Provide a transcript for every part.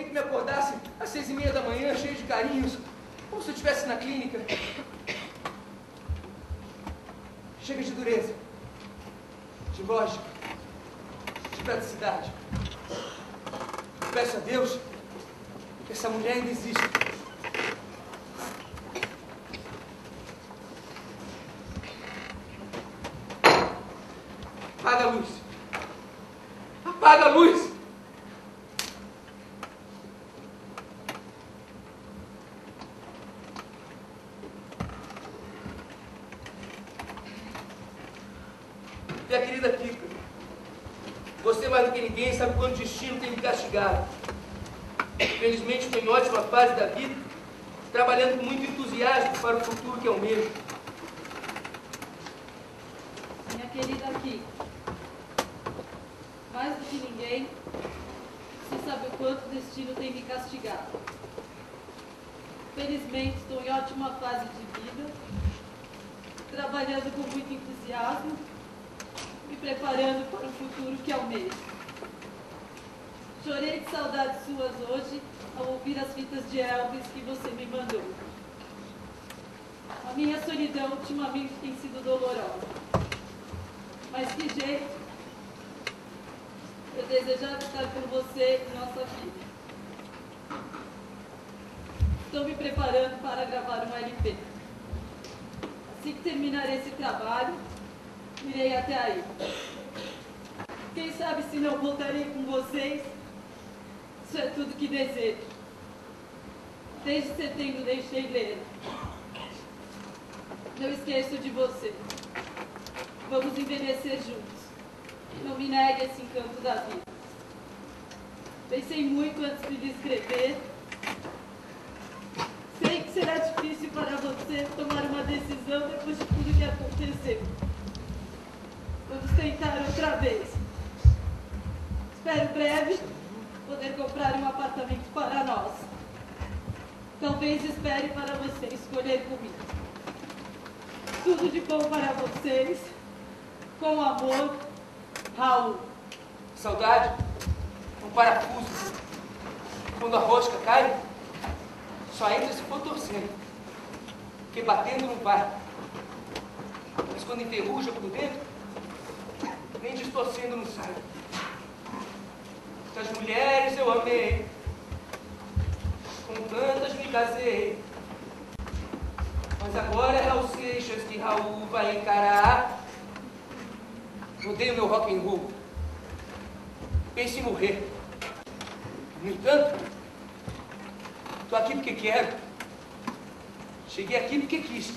alguém que me acordasse às 6h30 da manhã, cheio de carinhos, como se eu estivesse na clínica. Chega de dureza, de lógica, de praticidade. Peço a Deus que essa mulher ainda exista. Apaga a luz. Apaga a luz. Minha querida Kika, você mais do que ninguém sabe quanto o destino tem me castigado. Felizmente estou em ótima fase da vida, trabalhando com muito entusiasmo para o futuro que almejo. Minha querida Kika, mais do que ninguém, você sabe o quanto o destino tem me castigado. Felizmente estou em ótima fase de vida, trabalhando com muito entusiasmo, me preparando para o futuro que almejo. Chorei de saudades suas hoje ao ouvir as fitas de Elvis que você me mandou. A minha solidão ultimamente tem sido dolorosa. Mas que jeito! Eu desejava estar com você em nossa vida. Estou me preparando para gravar um LP. Assim que terminar esse trabalho, irei até aí. Quem sabe se não voltarei com vocês? Isso é tudo que desejo. Desde setembro deixei ler. Não esqueço de você. Vamos envelhecer juntos. Não me negue esse encanto da vida. Pensei muito antes de lhe escrever. Sei que será difícil para você tomar uma decisão depois de tudo que aconteceu. Vamos tentar outra vez. Espero breve poder comprar um apartamento para nós. Talvez espere para você escolher comigo. Tudo de bom para vocês. Com amor, Raul. Saudade, um parafuso. Quando a rosca cai, só entra se for torcendo. Porque batendo não vai. Mas quando enferruja por dentro, nem distorcendo não sai. Muitas mulheres eu amei, com tantas me casei. Mas agora é Raul Seixas que Raul vai encarar. Odeio meu rock and roll. Penso em morrer. No entanto, estou aqui porque quero. Cheguei aqui porque quis.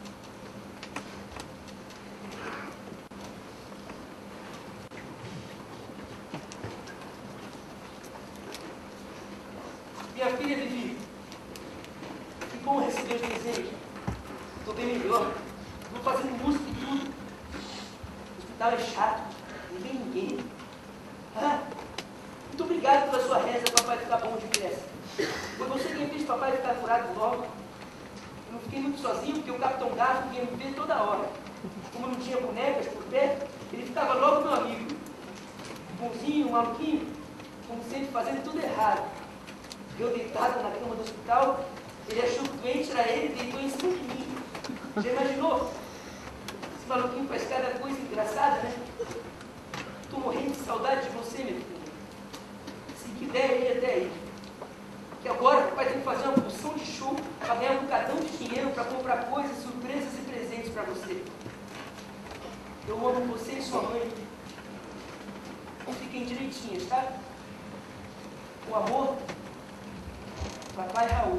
Minha filha Vivi, que bom receber os desejos. Estou bem melhor. Estou fazendo música e tudo. O hospital é chato. Não vem ninguém. Ah, muito obrigado pela sua reza, papai ficar bom depressa. Foi você quem fez papai ficar curado logo. Eu não fiquei muito sozinho, porque o Capitão Gato vinha me ver toda hora. Como não tinha bonecas por perto, ele ficava logo meu amigo. Bonzinho, maluquinho, como sempre fazendo tudo errado. Eu deitado na cama do hospital, ele achou que o doente era ele e deitou em cima de mim. Já imaginou? Esse maluquinho faz cada coisa engraçada, né? Estou morrendo de saudade de você, meu filho. Se quiser ir até aí. Que agora o pai tem que fazer uma porção de show para ganhar um bocadão de dinheiro para comprar coisas, surpresas e presentes para você. Eu amo você e sua mãe. Então fiquem direitinhas, tá? O amor, papai Raul.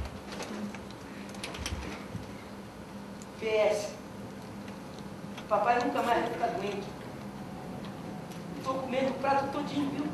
PS. Papai nunca mais vai ficar doente. Estou comendo o prato todinho, viu?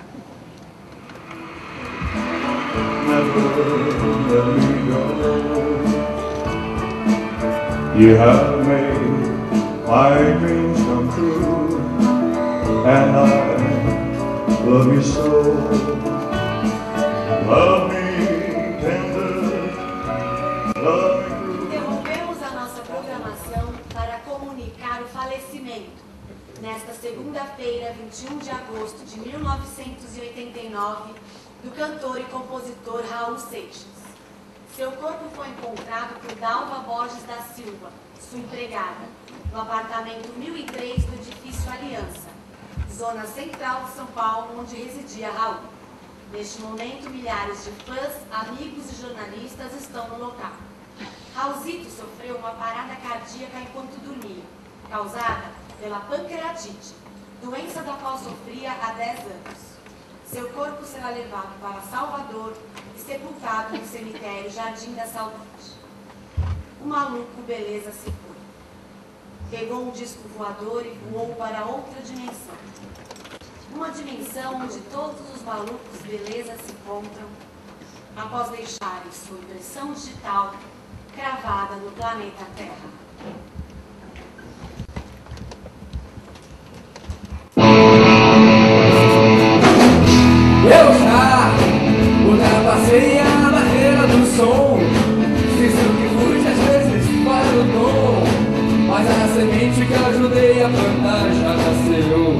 You have made my dreams come true, and I love you so. Love me tender, love me true. Interrompemos a nossa programação para comunicar o falecimento. Nesta segunda-feira, 21 de agosto de 1989, do cantor e compositor Raul Seixas. Seu corpo foi encontrado por Dalva Borges da Silva, sua empregada, no apartamento 1003 do edifício Aliança, zona central de São Paulo, onde residia Raul. Neste momento, milhares de fãs, amigos e jornalistas estão no local. Raulzito sofreu uma parada cardíaca enquanto dormia, causada pela pancreatite, doença da qual sofria há 10 anos. Seu corpo será levado para Salvador e sepultado no cemitério Jardim da Saudade. O maluco beleza se foi. Pegou um disco voador e voou para outra dimensão. Uma dimensão onde todos os malucos beleza se encontram após deixarem sua impressão digital cravada no planeta Terra. Eu já ultrapassei a barreira do som. Disse que fui, às vezes faz o tom, mas a semente que eu ajudei a plantar já nasceu.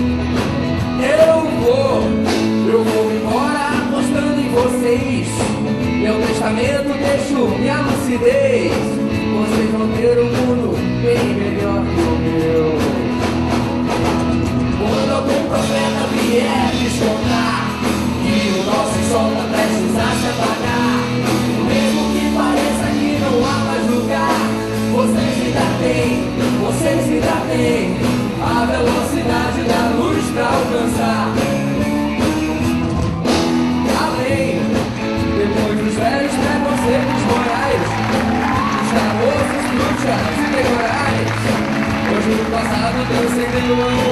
Eu vou embora apostando em vocês. Meu testamento deixo minha lucidez. Vocês vão ter um mundo bem melhor que o meu. Quando algum profeta vier lhes contar que o nosso sol tá prestes a se apagar, mesmo que pareça que não há mais lugar, vocês ainda têm a velocidade da luz pra alcançar. Além, depois dos velhos preconceitos morais, os famosos bruxas e temporais, hoje no passado transcendeu